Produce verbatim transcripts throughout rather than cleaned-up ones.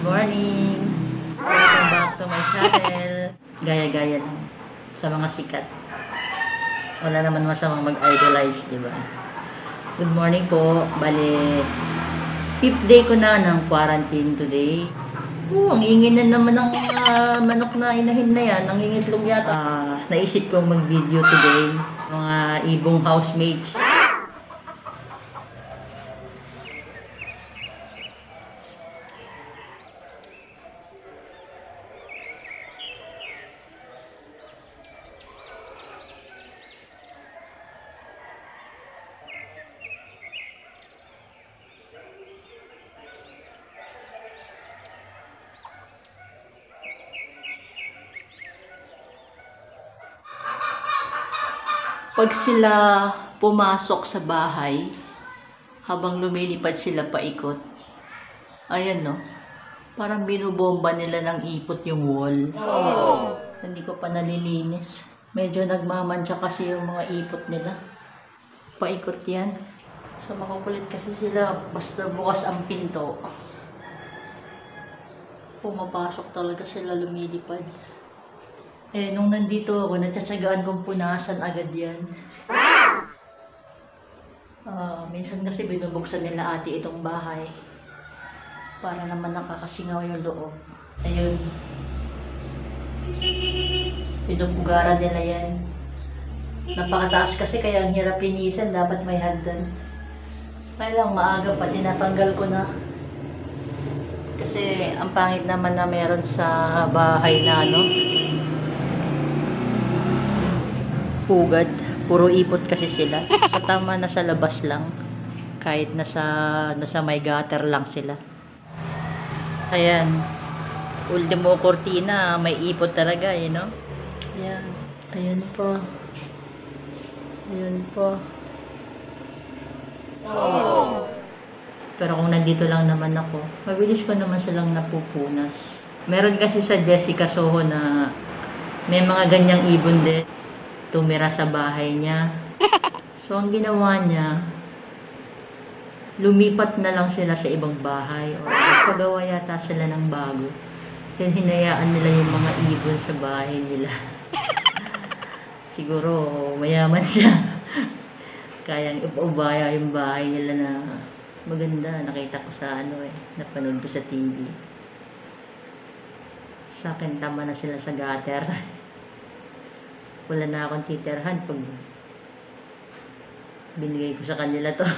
morning! Welcome back to my channel. Gaya-gaya lang sa mga sikat. Wala naman masamang mag-idolize, di ba? Good morning po. Bale, fifth day ko na ng quarantine today. Oh, ang ingin na naman ng uh, manok na inahin na yan. Ang ingitlog yata. Uh, naisip kong mag-video today. Mga ibong housemates. Pag sila pumasok sa bahay, habang lumilipad sila paikot, ayan no, parang binubomba nila ng ipot yung wall. Oh. Hindi ko pa nalilinis. Medyo nagmamantsa kasi yung mga ipot nila. Paikot yan. So makukulit kasi sila, basta bukas ang pinto, pumapasok talaga sila, lumilipad. Eh, nung nandito ako, natsatsagaan kong punasan agad yan. Uh, minsan kasi binubuksan nila ate itong bahay. Para naman nakakasingaw yung loob. Ayun. Binubugaran nila yan. Napakataas kasi kaya ang hirap pinisan, dapat may hagdan. Kaya lang maaga pa, tinatanggal ko na. Kasi ang pangit naman na meron sa bahay na ano, pugad. Puro ipot kasi sila. So, tama na sa labas lang. Kahit nasa, nasa may gutter lang sila. Ayan. Ultimo cortina, may ipot talaga, you know? Ayan. Ayan po. Ayan po. Oh. Pero kung nandito lang naman ako, mabilis ko naman silang napupunas. Meron kasi sa Jessica Soho na may mga ganyang ibon din. Tumira sa bahay niya. So, ang ginawa niya, lumipat na lang sila sa ibang bahay. O pagawa yata sila ng bago. Then, hinayaan nila yung mga ibon sa bahay nila. Siguro, mayaman siya. Kayang ipaubaya yung bahay nila na maganda. Nakita ko sa ano eh. Napanood ko sa T V. Sa akin, tama na sila sa gutter. Wala na akong titirhan pag binigay ko sa kanila to.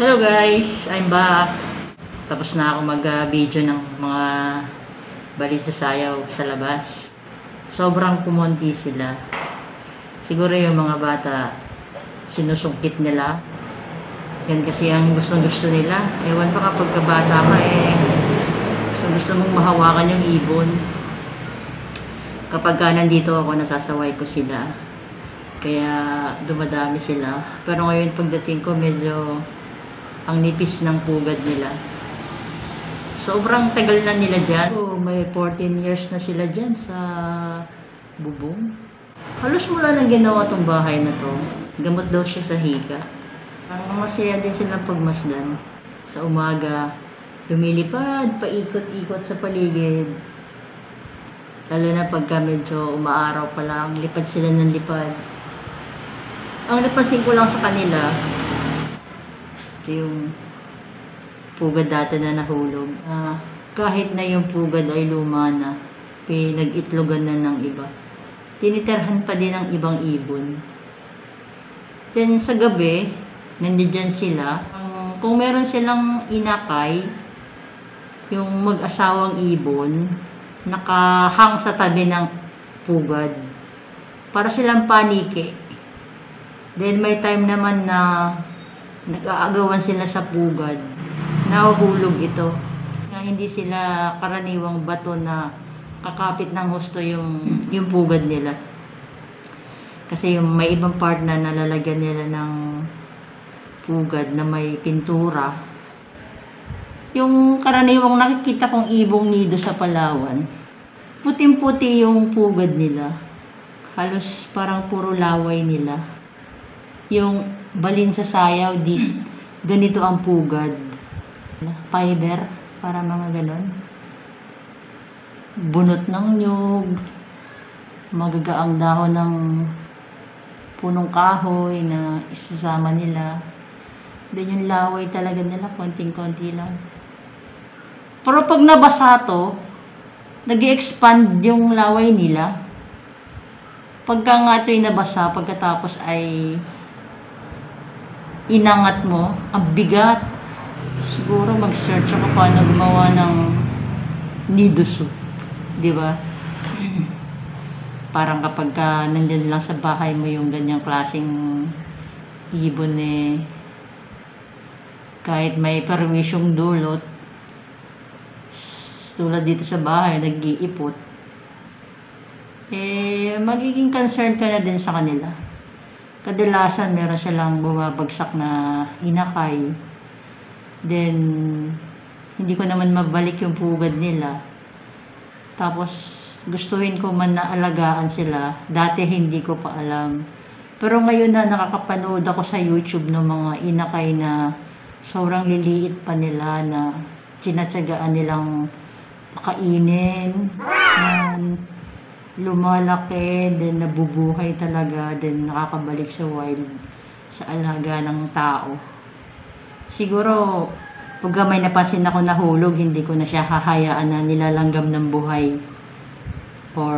Hello guys, I'm back. Tapos na ako mag-video ng mga balit sa sayaw sa labas. Sobrang kumonti sila. Siguro yung mga bata, sinusungkit nila. Yan kasi ang gusto-gusto nila. Ewan pa kapag kabata ka eh, gusto-gusto mong mahawakan yung ibon. Kapag ka nandito ako, nasasaway ko sila. Kaya dumadami sila. Pero ngayon pagdating ko, medyo ang nipis ng pugad nila. Sobrang tagal na nila dyan. So, may fourteen years na sila dyan sa bubong. Halos mula nang ginawa tong bahay na to. Gamot daw siya sa hika. Ang masaya din silang pagmasdan. Sa umaga, lumilipad, paikot-ikot sa paligid. Lalo na pagka medyo umaaraw pa lang, lipad sila ng lipad. Ang napansin ko lang sa kanila, ito yung pugad dati na nahulog. Uh, kahit na yung pugad ay luma na, pinag-itlogan na ng iba. Tinitirhan pa din ang ibang ibon. Then sa gabi, nandiyan sila. Um, kung meron silang inakay, yung mag-asawang ibon, nakahang sa tabi ng pugad. Para silang paniki. Then may time naman na nag-aagawan sila sa pugad. Nahuhulog ito. Na hindi sila karaniwang bato na kakapit ng husto yung, yung pugad nila. Kasi yung may ibang part na nalalagyan nila ng pugad na may pintura. Yung karaniwang nakikita kong ibong nido sa Palawan, puting-puti yung pugad nila. Halos parang puro laway nila. Yung balin sa sayaw, di, ganito ang pugad. Fiber, para mga ganon. Bunot ng nyug, magagaang dahon ng punong kahoy na isasama nila. Then yung laway talaga nila, konting-konti lang. Pero pag nabasa to, nag-expand yung laway nila. Pagka nga ito'y nabasa, pagkatapos ay inangat mo, ang bigat. Siguro mag-search ako paano gumawa ng nido soup. Diba? Parang kapag ka nandyan lang sa bahay mo yung ganyang klaseng ibon eh, kahit may perwisyong dulot, tulad dito sa bahay, nag-iipot, eh, magiging concerned ka na din sa kanila. Kadalasan, meron silang bumabagsak na inakay. Then, hindi ko naman mabalik yung pugad nila. Tapos, gustuhin ko man na alagaan sila. Dati, hindi ko pa alam. Pero ngayon na nakakapanood ako sa YouTube ng mga inakay na sobrang liliit pa nila na tinatsagaan nilang pakainin. Um, lumalaki, then nabubuhay talaga, then nakakabalik sa wild, sa alaga ng tao. Siguro, pag may napansin ako nahulog, hindi ko na siya hahayaan na nilalanggam ng buhay. Or,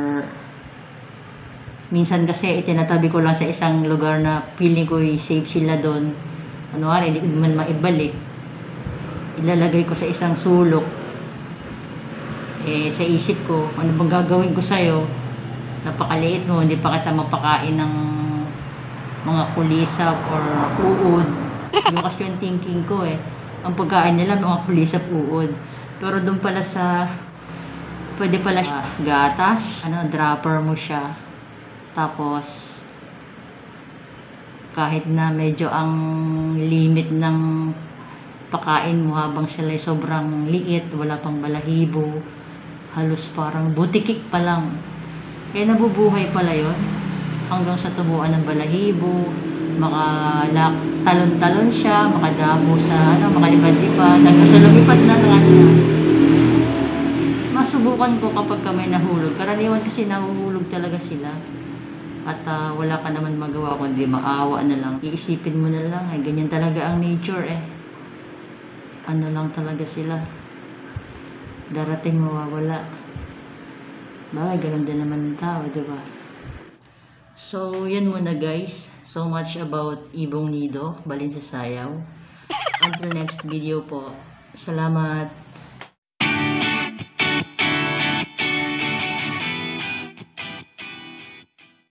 minsan kasi itinatabi ko lang sa isang lugar na feeling ko safe sila doon. Ano nga, hindi ko naman maibalik. Ilalagay ko sa isang sulok. Eh, sa isip ko, ano bang gagawin ko sa'yo? Napakaliit mo, hindi pa kita mapakain ng mga kulisap or uod. Yung kasi yung thinking ko eh. Ang pagkain nila, mga kulisap, uod. Pero doon pala sa, pwede pala siya, gatas, ano, dropper mo siya. Tapos, kahit na medyo ang limit ng pakain mo habang sila sobrang liit, wala pang balahibo, halos parang butikik pa lang. Kaya nabubuhay pala yon hanggang sa tubuan ng balahibo, makatalon-talon siya, makadamo sa ano, makalipad-lipad, hanggang sa lumipad na nga siya. Masubukan ko kapag may nahulog. Karaniwan kasi nahuhulog talaga sila. At uh, wala ka naman magawa kundi maawa na lang. Iisipin mo na lang, ay ganyan talaga ang nature eh. Ano lang talaga sila. Darating mawawala. Bagay, ganun din naman ng tao, diba? So, yan muna guys. So much about ibong nido, balin sa sayaw. until next video po. Salamat.